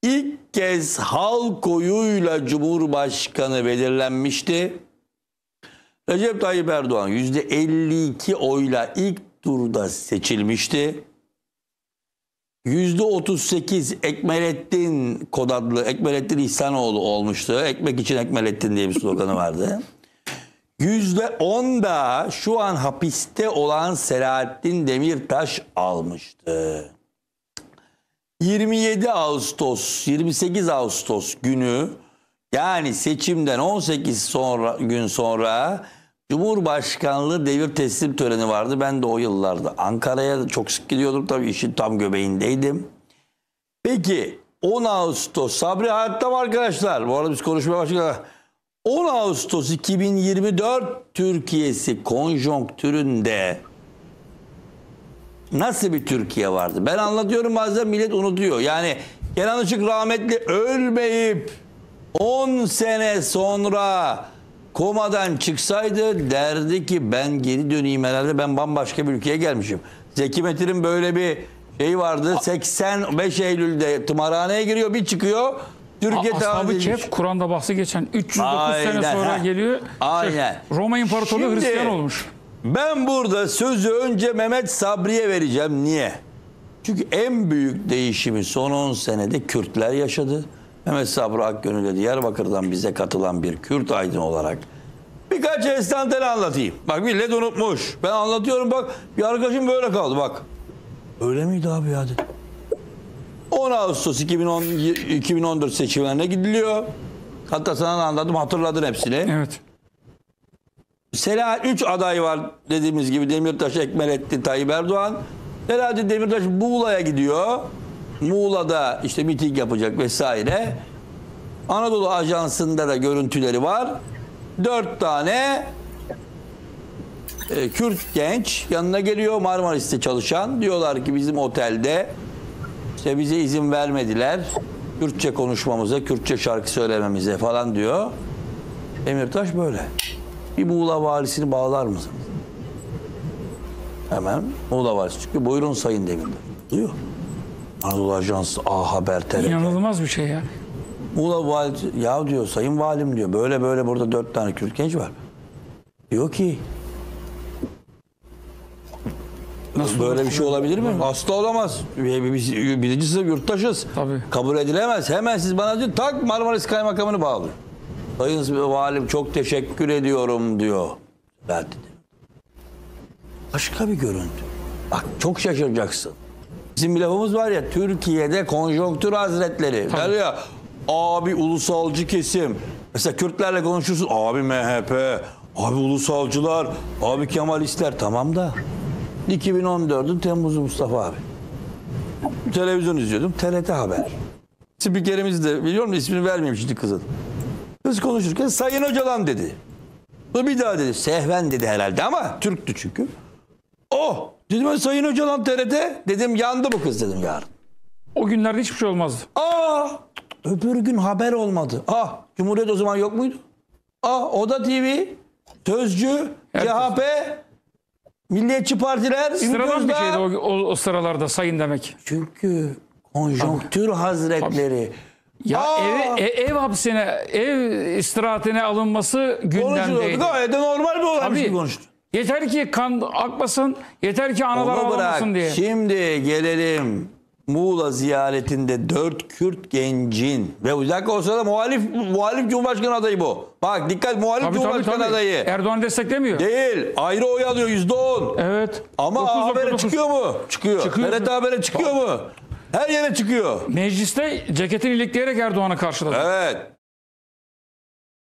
ilk kez halk oyuyla Cumhurbaşkanı belirlenmişti. Recep Tayyip Erdoğan %52 oyla ilk turda seçilmişti. %38 Ekmelettin kod adlı Ekmelettin İhsanoğlu olmuştu. Ekmek için Ekmelettin diye bir sloganı vardı. %10 da şu an hapiste olan Selahattin Demirtaş almıştı. 28 Ağustos günü, yani seçimden 18 gün sonra Cumhurbaşkanlığı devir teslim töreni vardı. Ben de o yıllarda Ankara'ya çok sık gidiyordum. Tabii işin tam göbeğindeydim. Peki 10 Ağustos, Sabri hayatta mı arkadaşlar? Bu arada biz konuşmaya başladık. 10 Ağustos 2024 Türkiye'si konjonktüründe nasıl bir Türkiye vardı? Ben anlatıyorum, bazen millet unutuyor. Yani Kenan Işık rahmetli ölmeyip 10 sene sonra komadan çıksaydı derdi ki ben geri döneyim, herhalde ben bambaşka bir ülkeye gelmişim. Zeki Metin'in böyle bir şey vardı. 85 Eylül'de tımarhaneye giriyor, bir çıkıyor. Türkiye Ashab-ı Kehf, Kur'an'da bahsi geçen 309 Aynen, sene sonra geliyor. Aynen. Roma İmparatorluğu Şimdi, Hristiyan olmuş. Ben burada sözü önce Mehmet Sabri'ye vereceğim. Niye? Çünkü en büyük değişimi son 10 senede Kürtler yaşadı. Mehmet Sabri Akgönül'e Diyarbakır'dan bize katılan bir Kürt aydın olarak birkaç enstantane anlatayım. Bak millet unutmuş. Ben anlatıyorum, bak bir arkadaşım böyle kaldı bak. Öyle miydi abi ya dedi. 10 Ağustos 2014 seçimlerine gidiliyor. Hatta sana anladım, hatırladın hepsini. Evet. 3 aday var dediğimiz gibi: Demirtaş, Ekmelettin, Tayyip Erdoğan. Selahattin Demirtaş Muğla'ya gidiyor. Muğla'da işte miting yapacak vesaire. Anadolu Ajansı'nda da görüntüleri var. 4 tane Kürt genç yanına geliyor, Marmaris'te çalışan. Diyorlar ki bizim otelde işte bize izin vermediler Kürtçe konuşmamıza, Kürtçe şarkı söylememize falan diyor. Demirtaş böyle: bir Muğla valisini bağlar mısınız? Hemen Muğla valisi çıkıyor. Buyurun Sayın Demirtaş. Duyuyor. Anadolu Ajansı, A Haber, TRT. İnanılmaz bir şey ya. Muğla valisi, ya diyor sayın valim diyor, böyle böyle burada 4 tane Kürt genç var. Diyor ki nasıl böyle bir şey olabilir mi? Asla olamaz. Biz birinci sınıf yurttaşız. Tabii. Kabul edilemez. Hemen siz bana diyor, tak Marmaris Kaymakamını bağlıyor. Sayın valim çok teşekkür ediyorum diyor. Başka bir görüntü. Bak çok şaşıracaksın. Bizim bir lafımız var ya, Türkiye'de konjonktür hazretleri. Der ya, abi ulusalcı kesim. Mesela Kürtlerle konuşursun, abi MHP, abi ulusalcılar, abi Kemalistler. Tamam da 2014'ün Temmuz'u Mustafa abi. Televizyon izliyordum, TRT Haber. Spikerimiz de, biliyor musun, ismini vermeyeyim şimdi kızın. Kız konuşurken Sayın Öcalan dedi. Bu bir daha dedi. Sehven dedi herhalde ama Türktü çünkü. Oh! Dedim ben Sayın Öcalan TRT. Dedim yandı bu kız dedim yarın. O günlerde hiçbir şey olmazdı. Öbür gün haber olmadı. Cumhuriyet o zaman yok muydu? Oda TV, Sözcü, Herkes. CHP, Milliyetçi Partiler. Sıradan bir şeydi o sıralarda sayın demek. Çünkü konjonktür hazretleri. Ya ev hapsine, ev istirahatine alınması gündemdeydi. Gayet de normal bir olaymış gibi konuştu. Yeter ki kan akmasın, yeter ki analar ağlamasın diye. Şimdi gelelim Muğla ziyaretinde 4 Kürt gencin ve bir dakika, o sırada muhalif Cumhurbaşkanı adayı bu. Bak dikkat, muhalif Cumhurbaşkanı adayı. Erdoğan desteklemiyor. Değil. Ayrı oy alıyor %10. Evet. Ama habere çıkıyor mu? Çıkıyor. TRT Haber'e çıkıyor mu? Her yere çıkıyor. Mecliste ceketini ilikleyerek Erdoğan'ı karşıladı. Evet.